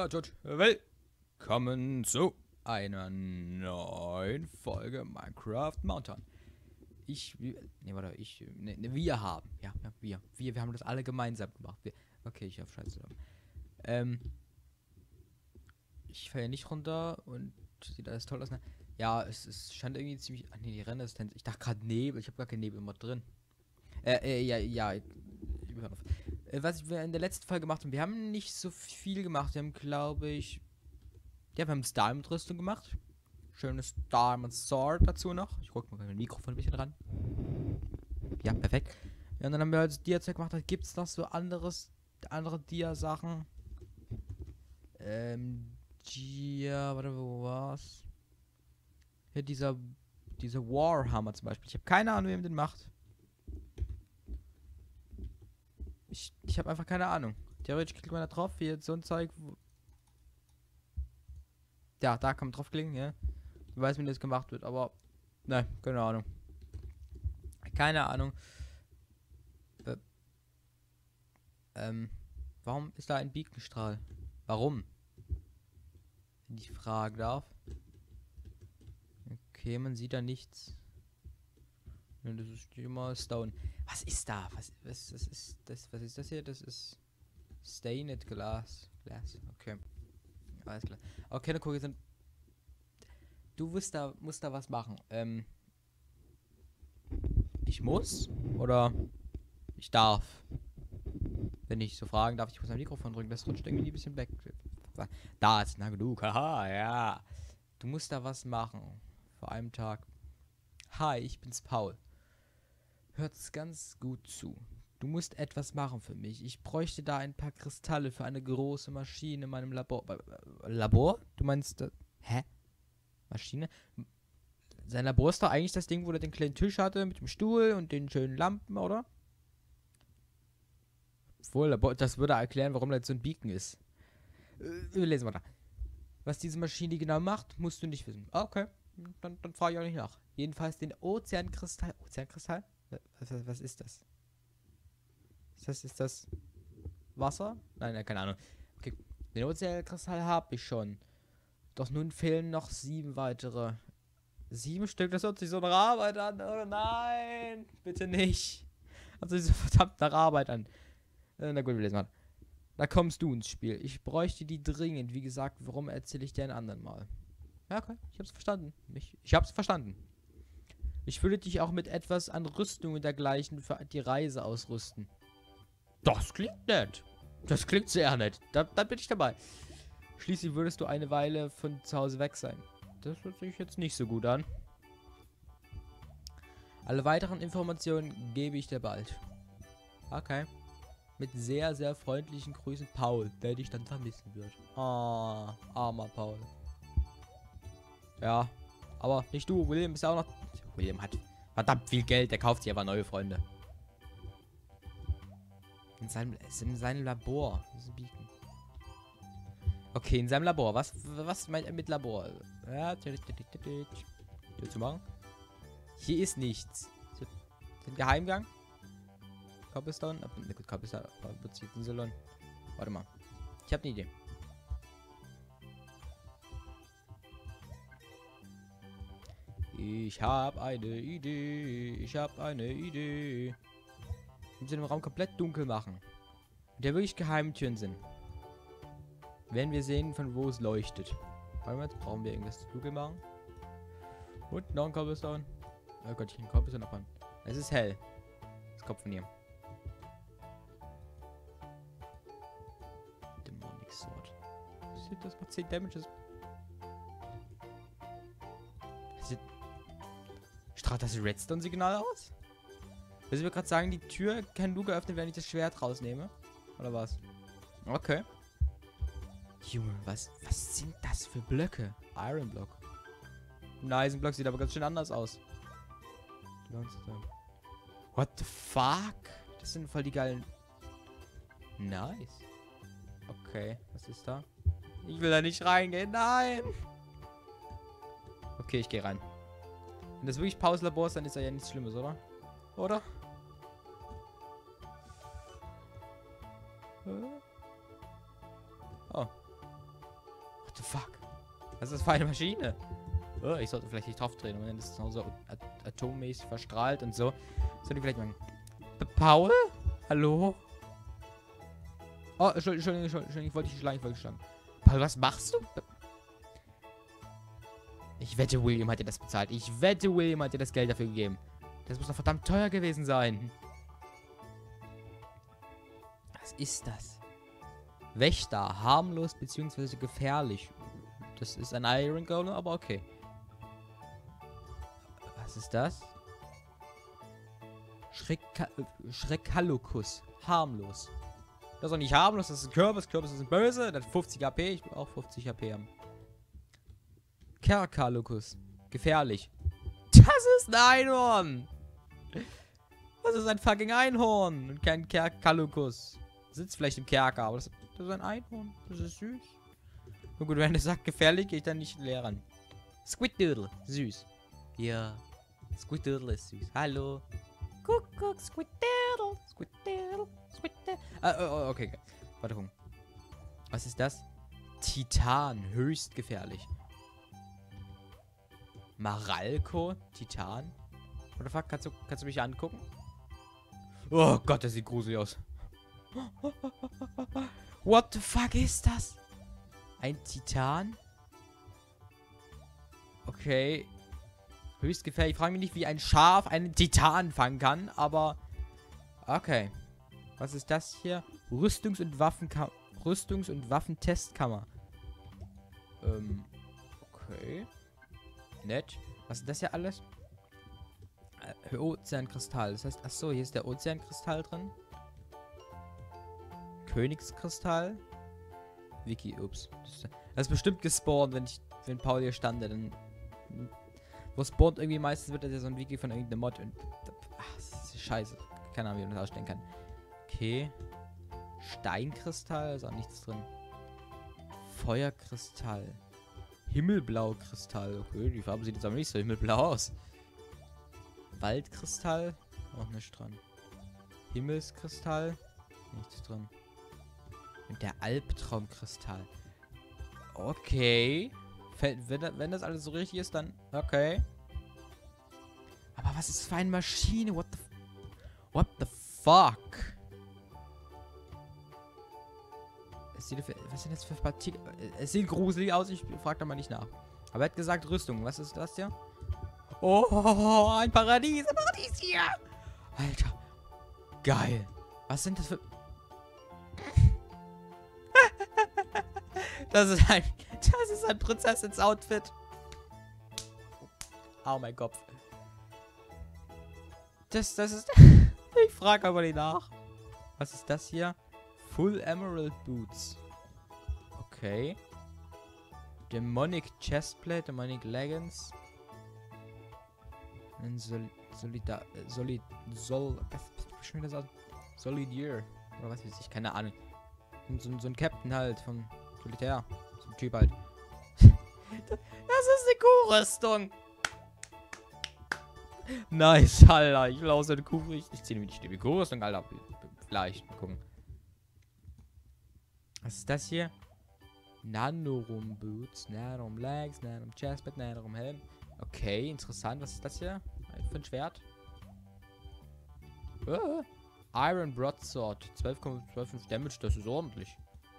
Leute, willkommen zu einer neuen Folge Minecraft Mountain. Wir haben, wir haben das alle gemeinsam gemacht. Okay, ich hab Scheiße. Ich falle ja nicht runter und sieht alles toll aus. Ne? Ja, es scheint irgendwie ziemlich. Ach nee, die Renndistanz. Ich dachte gerade Nebel, ich habe gar keinen Nebel-Mod drin. Was wir in der letzten Folge gemacht haben, wir haben nicht so viel gemacht. Wir haben, glaube ich. Ja, wir haben das Diamond-Rüstung gemacht. Schönes Diamond Sword dazu noch. Ich guck mal mein Mikrofon ein bisschen ran. Ja, perfekt. Ja, und dann haben wir halt das Dia-Zeug gemacht. Da gibt es noch so andere Dia-Sachen. Warte, wo war's? Hier dieser Warhammer zum Beispiel. Ich habe keine Ahnung, wie man den macht. Ich habe einfach keine Ahnung. Theoretisch klickt man da drauf, wie jetzt so ein Zeug. Ja, da kann man draufklicken, ja. Ich weiß, wie das gemacht wird, aber. Nein, keine Ahnung. Keine Ahnung. Warum ist da ein Beaconstrahl? Warum? Wenn ich fragen darf. Okay, man sieht da nichts. Ja, das ist immer Stone. Was ist da? Was ist das? Was ist das hier? Das ist Stained Glass. Okay. Alles klar. Okay, dann guck jetzt. Du musst da was machen. Ich muss? Oder ich darf? Wenn ich so fragen darf, ich muss am Mikrofon drücken, das rutscht irgendwie ein bisschen weg. Da ist na genug. Haha, ja. Du musst da was machen. Vor einem Tag. Hi, ich bin's Paul. Hört's ganz gut zu. Du musst etwas machen für mich. Ich bräuchte da ein paar Kristalle für eine große Maschine in meinem Labor. Labor? Du meinst... Hä? Maschine? Sein Labor ist doch eigentlich das Ding, wo er den kleinen Tisch hatte mit dem Stuhl und den schönen Lampen, oder? Obwohl, Labor, das würde erklären, warum das so ein Beacon ist. Wir lesen weiter. Was diese Maschine genau macht, musst du nicht wissen. Okay, dann frage ich auch nicht nach. Jedenfalls den Ozeankristall. Ozeankristall? Was ist das? Ist das Wasser? Nein, keine Ahnung. Okay, den Ozeankristall habe ich schon. Doch nun fehlen noch 7 weitere. 7 Stück, das hört sich so nach Arbeit an. Oh nein, bitte nicht. Also diese verdammt nach Arbeit an. Na gut, wir lesen mal. Da kommst du ins Spiel. Ich bräuchte die dringend. Wie gesagt, warum erzähle ich dir ein anderen Mal? Ja, okay, ich hab's verstanden. Ich hab's verstanden. Ich würde dich auch mit etwas an Rüstung und dergleichen für die Reise ausrüsten. Das klingt nett. Das klingt sehr nett. Da bin ich dabei. Schließlich würdest du eine Weile von zu Hause weg sein. Das hört sich jetzt nicht so gut an. Alle weiteren Informationen gebe ich dir bald. Okay. Mit sehr, sehr freundlichen Grüßen, Paul, der dich dann vermissen wird. Ah, armer Paul. Ja, aber nicht du. William ist ja auch noch... William hat verdammt viel Geld. Der kauft sich aber neue Freunde. In seinem Labor. Das ist ein Beacon. Okay, in seinem Labor. Was meint er mit Labor? Ja, hier zu machen. Hier ist nichts. Den Geheimgang. Cobblestone. Na gut, Cobblestone. Salon. Warte mal. Ich habe eine Idee. Ich habe eine Idee. Wir müssen den Raum komplett dunkel machen. Und der wirklich Geheimtüren sind. Werden wir sehen, von wo es leuchtet. Warte mal, jetzt brauchen wir irgendwas dunkel machen. Und noch ein Cobblestone. Oh Gott, ich kann Cobblestone abbauen. Es ist hell. Das kommt von hier. Demonic Sword. Das macht 10 Damages. Strahlt das Redstone-Signal aus? Willst du mir gerade sagen, die Tür kann nur geöffnet werden, wenn ich das Schwert rausnehme? Oder was? Okay. Junge, was sind das für Blöcke? Iron Block. Ein Eisenblock sieht aber ganz schön anders aus. What the fuck? Das sind voll die geilen... Nice. Okay, was ist da? Ich will da nicht reingehen, nein! Okay, ich gehe rein. Wenn das wirklich Pauls Labor ist, dann ist da ja nichts Schlimmes, oder? Oder? Oh. the fuck? Was ist das für eine Maschine? Oh, ich sollte vielleicht nicht drauf drehen, wenn das so atommäßig verstrahlt und so. Sollte ich vielleicht mal... Paul? Hallo? Oh, Entschuldigung, ich wollte dich schlagen, Paul, was machst du? Ich wette, William hat dir das bezahlt. Ich wette, William hat dir das Geld dafür gegeben. Das muss doch verdammt teuer gewesen sein. Was ist das? Wächter, harmlos bzw. gefährlich. Das ist ein Iron Golem, aber okay. Was ist das? Schreckalukus. Harmlos. Das ist doch nicht harmlos, das ist ein Kürbis. Kürbisse sind böse. Das hat 50 HP. Ich will auch 50 HP haben. Kerkalukus. Gefährlich. Das ist ein Einhorn. Das ist ein fucking Einhorn. Und kein Kerkalukus. Sitzt vielleicht im Kerker, aber das ist ein Einhorn. Das ist süß. Na gut, wenn er sagt gefährlich, gehe ich dann nicht leer ran. Squiddoodle. Süß. Ja. Squiddoodle ist süß. Hallo. Kuckuck, Squiddoodle. Squiddoodle. Squiddoodle. Okay. Warte, gucken. Was ist das? Titan. Höchst gefährlich. Maralko? Titan? What the fuck? Kannst du mich angucken? Oh Gott, das sieht gruselig aus. What the fuck ist das? Ein Titan? Okay. Höchst gefährlich. Ich frage mich nicht, wie ein Schaf einen Titan fangen kann, aber... Okay. Was ist das hier? Rüstungs- und Waffentestkammer. Okay. Nett. Was ist das hier alles? Ozeankristall. Das heißt, achso, hier ist der Ozeankristall drin. Königskristall. Wiki, ups. Das ist bestimmt gespawnt, wenn Paul hier stand, dann... Wo spawnt irgendwie meistens, wird das ja so ein Wiki von irgendeinem Mod und... Ach, das ist scheiße. Keine Ahnung, wie man das ausstellen kann. Okay. Steinkristall, ist auch nichts drin. Feuerkristall. Himmelblau-Kristall. Okay, die Farbe sieht jetzt aber nicht so himmelblau aus. Waldkristall. Auch nicht dran. Himmelskristall. Nichts drin. Und der Albtraumkristall. Okay. Wenn das alles so richtig ist, dann... Okay. Aber was ist das für eine Maschine? What the fuck? Was sind das für Partikel? Es sieht gruselig aus, ich frage da mal nicht nach. Aber er hat gesagt Rüstung. Was ist das hier? Oh, ein Paradies. Ein Paradies hier. Alter. Geil. Was sind das für... Das ist ein Prinzessins-Outfit. Oh mein Gott. Das ist... Ich frage aber nicht nach. Was ist das hier? Full Emerald Boots. Okay. Demonic Chestplate, Demonic Leggings. Ein Solidier. Oder was weiß ich, keine Ahnung. So ein Captain halt von Solitär. So ein Typ halt. Das ist eine Kuhrüstung. Nice, Alter. Ich lause eine Kuh. Ich ziehe nämlich die Kuhrüstung, Alter. Vielleicht. Mal gucken. Was ist das hier? Nanorum Boots, Nanorum Legs, Nanorum Chestplate, Nanorum Helm. Okay, interessant. Was ist das hier? Für ein Schwert? Iron Broadsword. 12,25 Damage, das ist ordentlich.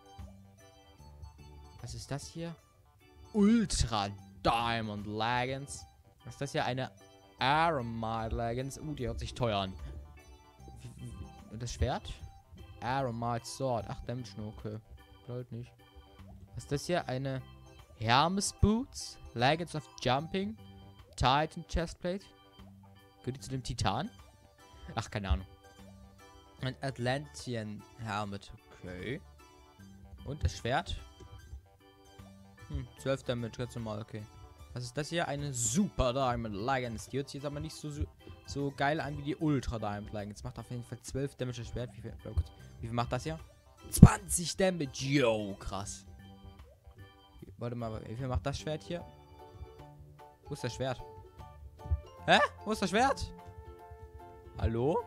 Was ist das hier? Ultra Diamond Leggings. Was ist das hier? Eine Aramide Leggings. Die hört sich teuer an. Und das Schwert? Aramide Sword. 8 Damage nur, okay. Halt nicht. Was ist das hier? Eine Hermes Boots. Leggings of Jumping. Titan Chestplate. Gehört die zu dem Titan? Ach, keine Ahnung. Ein Atlantean Helmet. Okay. Und das Schwert? 12 Damage, ganz normal, okay. Was ist das hier? Eine Super Diamond Leggings. Die hört sich jetzt aber nicht so geil an wie die Ultra Diamond Leggings. Macht auf jeden Fall 12 Damage das Schwert. Wie viel macht das hier? 20 Damage. Yo, krass. Warte mal, wie viel macht das Schwert hier? Wo ist das Schwert? Hä? Wo ist das Schwert? Hallo?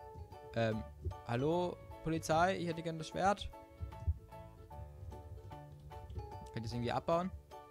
Hallo, Polizei? Ich hätte gerne das Schwert. Könnt ihr das irgendwie abbauen?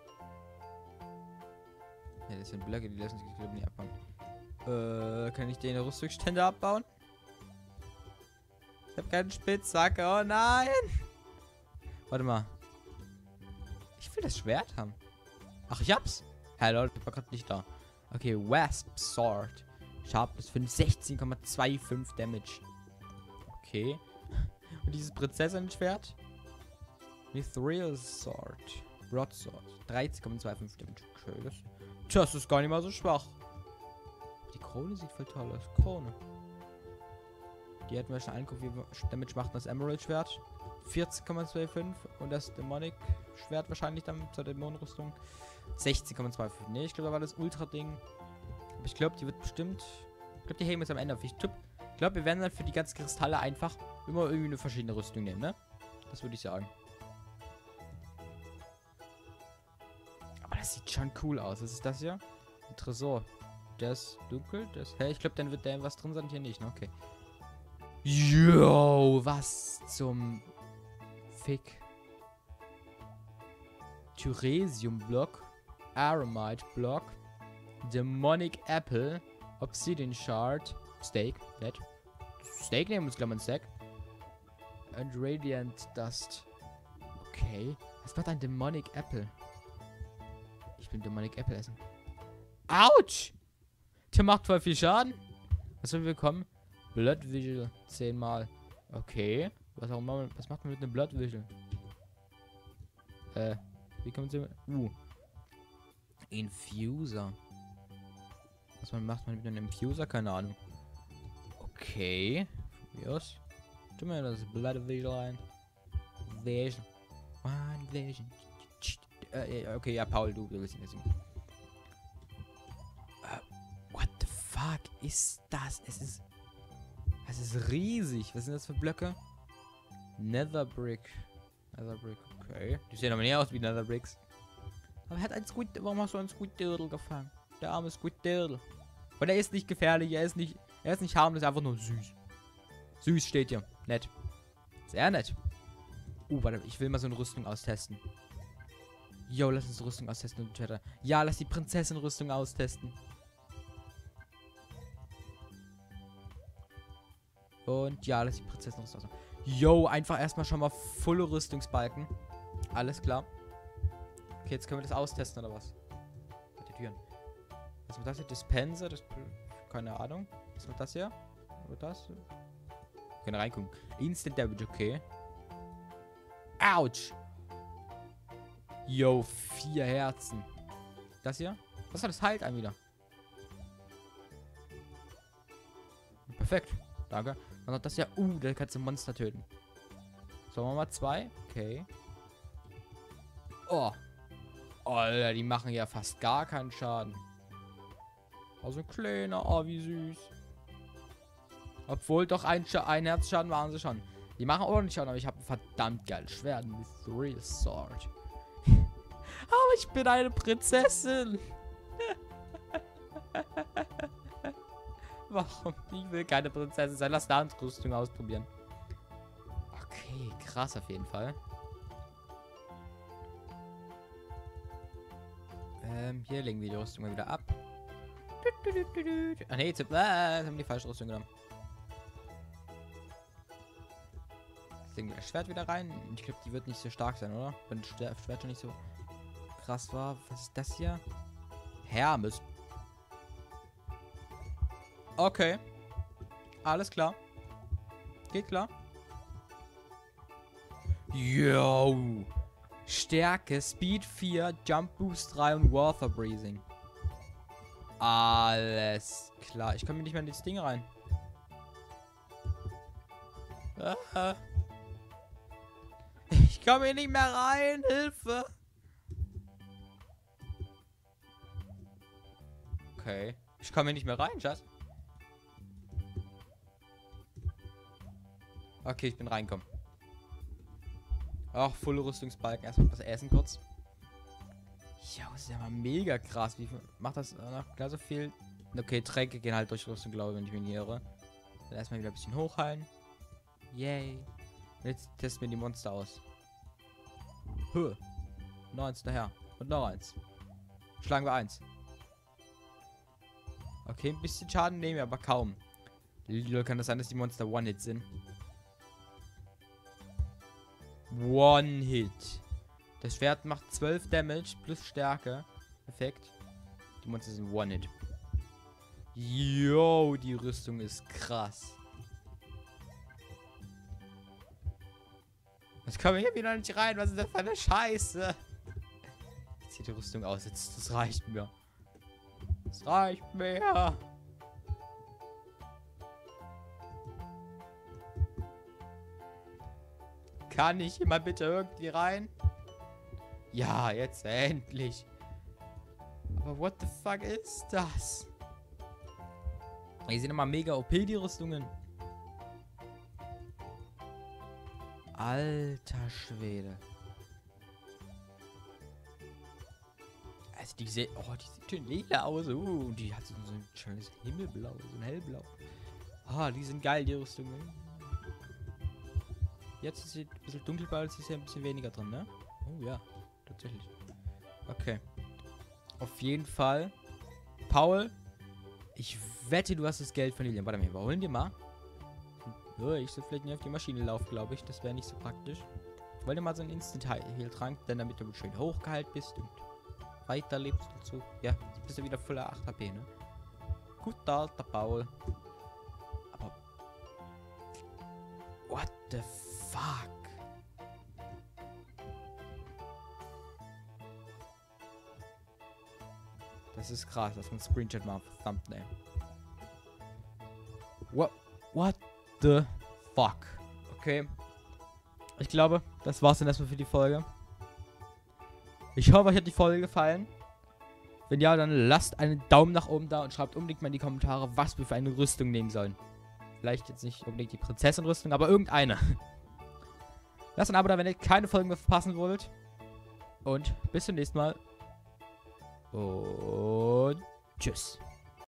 Ja, das sind Blöcke, die lassen sich glaube ich nicht abbauen. Kann ich den Rüstungsstände abbauen? Ich habe keinen Spitzhacke. Oh nein! Warte mal. Ich will das Schwert haben. Ach, ich hab's. Hey Leute, ich war gerade nicht da. Okay, Wasp Sword. Sharpness 5, 16,25 Damage. Okay. Und dieses Prinzessin-Schwert? Mithril Sword. Broadsword. 13,25 Damage. Okay, das ist gar nicht mal so schwach. Die Krone sieht voll toll aus. Krone. Die hätten wir schon angeguckt, wie Damage macht das Emerald-Schwert. 14,25 und das Demonic-Schwert wahrscheinlich dann zur Dämonenrüstung. 16,25. Ne, ich glaube, da war das Ultra-Ding. Aber ich glaube, die wird bestimmt. Ich glaube, die hängen wir jetzt am Ende auf. Ich glaube, wir werden dann für die ganzen Kristalle einfach immer irgendwie eine verschiedene Rüstung nehmen, ne? Das würde ich sagen. Aber das sieht schon cool aus. Was ist das hier? Ein Tresor. Der ist dunkel, der ist hell. Ich glaube, dann wird da was drin sein. Hier nicht, ne? Okay. Yo, was zum Fick. Thyresium-Block. Aramite-Block. Demonic Apple. Obsidian Shard. Steak. Nett. Steak nehmen wir uns, glaube ich, ein Stack. Und Radiant Dust. Okay. Was macht ein Demonic Apple? Ich will Demonic Apple essen. Autsch! Der macht voll viel Schaden. Was haben wir bekommen? Blood Vigil 10 Mal. Okay. Was macht man mit einem Blood Vigil? Wie kommt sie? Infuser. Was macht man mit einem Infuser? Keine Ahnung. Okay. Wie aus? Tu mir das Blood Vigil rein. Vision. One Vision. Okay, ja, Paul, du willst ihn singen. What the fuck ist das? Es ist riesig. Was sind das für Blöcke? Netherbrick. Netherbrick, okay. Die sehen aber nicht aus wie Netherbricks. Aber er hat einen Squid. Warum hast du einen Squid-Dirtle gefangen? Der arme Squid-Dirtle. Und er ist nicht gefährlich. Er ist nicht harmlos. Einfach nur süß. Süß steht hier. Nett. Sehr nett. Warte. Ich will mal so eine Rüstung austesten. Yo, lass uns Rüstung austesten. Ja, lass die Prinzessin-Rüstung austesten. Und ja, lass die Prinzessin-Rüstung austesten. Yo, einfach erstmal schon mal volle Rüstungsbalken. Alles klar. Okay, jetzt können wir das austesten, oder was? Die Türen. Was macht das hier? Dispenser? Keine Ahnung. Was macht das hier? Oder das? Wir können reingucken. Instant Damage, okay. Autsch! Yo, 4 Herzen. Das hier? Was hat das heilt einen wieder? Perfekt. Danke. Was hat das hier? Da kannst du Monster töten. Sollen wir mal 2? Okay. Oh. Alter, die machen ja fast gar keinen Schaden. Also ein kleiner. Oh, wie süß. Obwohl doch ein Herzschaden waren sie schon. Die machen ordentlich Schaden, aber ich habe ein verdammt geiles Schwert. Mithril Sword. Aber ich bin eine Prinzessin. Warum? Ich will keine Prinzessin sein. Lass da Rüstung ausprobieren. Okay, krass auf jeden Fall. Hier legen wir die Rüstung mal wieder ab. Ach nee, jetzt haben die falsche Rüstung genommen. Jetzt legen wir das Schwert wieder rein. Ich glaube, die wird nicht so stark sein, oder? Wenn das Schwert schon nicht so krass war. Was ist das hier? Hermes. Okay. Alles klar. Geht klar. Yo. Stärke, Speed 4, Jump Boost 3 und Water Breathing. Alles klar. Ich komme nicht mehr in das Ding rein. Ich komme hier nicht mehr rein. Hilfe. Okay. Ich komme hier nicht mehr rein, Schatz. Okay, ich bin reingekommen. Ach, volle Rüstungsbalken. Erstmal was essen kurz. Ja, das ist ja mal mega krass. Wie viel macht das klar so viel? Okay, Tränke gehen halt durch Rüstung, glaube ich, wenn ich mich nicht irre. Dann erstmal wieder ein bisschen hochheilen. Yay. Und jetzt testen wir die Monster aus. Huh. Noch eins daher. Und noch eins. Schlagen wir eins. Okay, ein bisschen Schaden nehmen wir, aber kaum. Lilo, kann das sein, dass die Monster One-Hit sind? One-Hit. Das Schwert macht 12 Damage plus Stärke. Perfekt. Die Monster sind One-Hit. Yo, die Rüstung ist krass. Was kommen wir hier wieder nicht rein? Was ist das für eine Scheiße? Jetzt sieht die Rüstung aus. Jetzt, das reicht mir. Das reicht mir. Kann ich hier mal bitte irgendwie rein? Ja, jetzt endlich. Aber what the fuck ist das? Die sind immer mega OP, die Rüstungen. Alter Schwede. Also die sieht... Oh, die sieht schön lila aus. Die hat so ein schönes Himmelblau, so ein hellblau. Ah, die sind geil, die Rüstungen. Jetzt ist sie ein bisschen dunkelblau, jetzt ist ja ein bisschen weniger drin, ne? Oh ja, tatsächlich. Okay. Auf jeden Fall. Paul, ich wette, du hast das Geld von Lilian. Warte mal, wir holen dir mal. Oh, ich soll vielleicht nicht auf die Maschine laufen, glaube ich. Das wäre nicht so praktisch. Ich wollte mal so einen Instant-Heal-Trank, denn damit du schön hochgeheilt bist und weiterlebst und so. Ja, jetzt bist du wieder voller 8 HP, ne? Guter alter Paul. Aber... What the fuck? Das ist krass, dass man Screenshot macht für Thumbnail. What the fuck? Okay. Ich glaube, das war's dann erstmal für die Folge. Ich hoffe, euch hat die Folge gefallen. Wenn ja, dann lasst einen Daumen nach oben da und schreibt unbedingt mal in die Kommentare, was wir für eine Rüstung nehmen sollen. Vielleicht jetzt nicht unbedingt die Prinzessin-Rüstung, aber irgendeine. Lasst ein Abo da, wenn ihr keine Folgen mehr verpassen wollt. Und bis zum nächsten Mal. Und tschüss.